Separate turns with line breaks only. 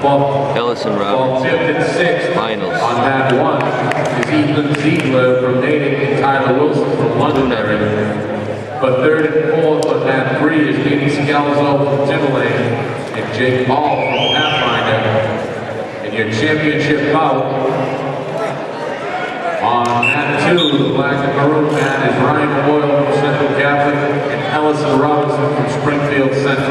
Ellison Robinson. Finals.
On mat 1 is Ethan Ziegler from Natick and Tyler Wilson from Londonderry. But third and fourth on mat 3 is Danny Scalzo from Timberlane and Jake Ball from Pathfinder. And your championship bout on mat 2, the black and maroon mat, is Ryan OBoyle from Central Catholic and Ellison Robinson from Springfield Central.